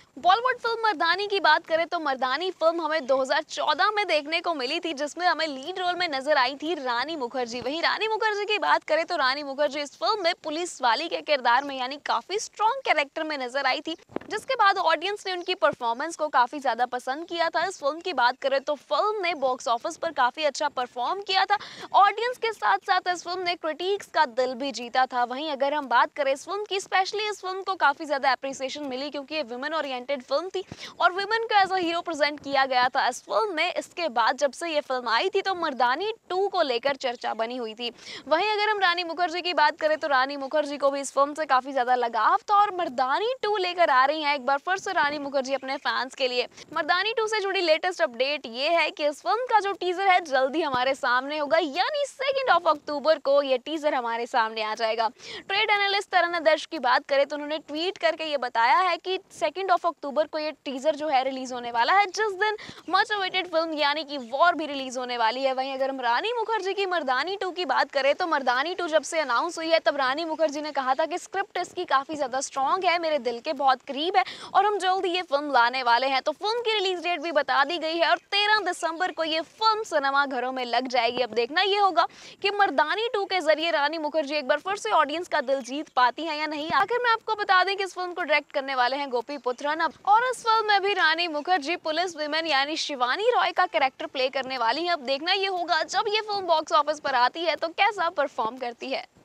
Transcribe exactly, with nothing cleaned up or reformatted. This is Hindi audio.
बॉलीवुड फिल्म मर्दानी की बात करें तो मर्दानी फिल्म हमें दो हज़ार चौदह में देखने को मिली थी, जिसमें हमें लीड रोल में नजर आई थी रानी मुखर्जी। वहीं रानी मुखर्जी की बात करें तो रानी मुखर्जी इस फिल्म में पुलिस वाली के किरदार में यानी काफी स्ट्रॉन्ग कैरेक्टर में नजर आई थी, जिसके बाद ऑडियंस ने उनकी परफॉर्मेंस को काफी ज्यादा पसंद किया था। इस फिल्म की बात करें तो फिल्म ने बॉक्स ऑफिस पर काफी अच्छा परफॉर्म किया था। ऑडियंस के साथ साथ इस फिल्म ने क्रिटिक्स का दिल भी जीता था। वहीं अगर हम बात करें इस फिल्म की, स्पेशली इस फिल्म को काफी ज्यादा अप्रिसिएशन मिली क्योंकि ये वुमेन ओरिएंटेड फिल्म थी और वुमेन को एज अ हीरो प्रेजेंट किया गया था इस फिल्म में। इसके बाद जब से ये फिल्म आई थी तो मर्दानी टू को लेकर चर्चा बनी हुई थी। वहीं अगर हम रानी मुखर्जी की बात करें तो रानी मुखर्जी को भी इस फिल्म से काफी ज्यादा लगाव था और मर्दानी टू लेकर आ रही हैं एक बार फिर से रानी मुखर्जी अपने फैंस के लिए। मर्दानी टू से जुड़ी लेटेस्ट अपडेट ये है कि इस फिल्म का जो टीजर है जल्दी हमारे सामने होगा, यानी सेकेंड ऑफ अक्टूबर को ये टीजर हमारे सामने आ जाएगा। ट्रेड एनालिस्ट तरन आदर्श की बात करें तो उन्होंने ट्वीट करके ये बताया है कि सेकेंड ऑफ अक्टूबर को ये टीजर जो है रिलीज होने वाला है, जिस दिन मच अवेटेड फिल्म यानी कि वॉर भी रिलीज होने वाली है। वहीं अगर हम रानी मुखर्जी की मर्दानी टू की बात करें तो मर्दानी टू जब से अनाउंस हुई है तब रानी मुखर्जी ने कहा था कि स्क्रिप्ट इसकी काफी ज्यादा स्ट्रॉन्ग है, मेरे दिल के बहुत करीब है और हम जल्द ही ये फिल्म लाने वाले हैं। तो फिल्म की रिलीज डेट भी बता दी गई है और तेरह दिसंबर को ये फिल्म सिनेमा घरों में लग जाएगी। अब देखना ये होगा कि मर्दानी टू के जरिए रानी मुखर्जी एक बार फिर से ऑडियंस का दिल जीत पाती हैं या नहीं। आखिर में आपको बता दें कि इस फिल्म को डायरेक्ट करने वाले हैं गोपी पुत्रन और इस फिल्म में भी रानी मुखर्जी पुलिस विमेन यानी शिवानी रॉय का कैरेक्टर प्ले करने वाली है। अब देखना ये होगा जब ये फिल्म बॉक्स ऑफिस पर आती है तो कैसा परफॉर्म करती है।